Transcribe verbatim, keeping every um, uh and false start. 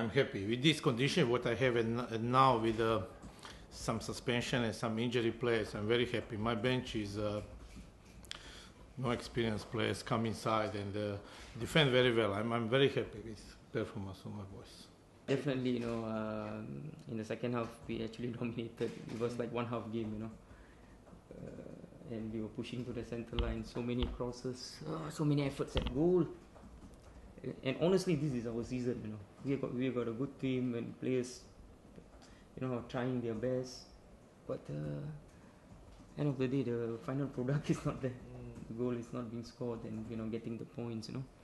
I'm happy with this condition. What I have in, now with uh, some suspension and some injury players, I'm very happy. My bench is uh, no experienced players come inside and uh, defend very well. I'm, I'm very happy with performance of my boys. Definitely, you know, um, in the second half we actually dominated. It was like one half game, you know, uh, and we were pushing to the center line. So many crosses, oh, so many efforts at goal. And honestly, this is our season, you know. We have got we have got a good team and players, you know, trying their best. But uh, end of the day, the final product is not there. The goal is not being scored, and you know, getting the points, you know.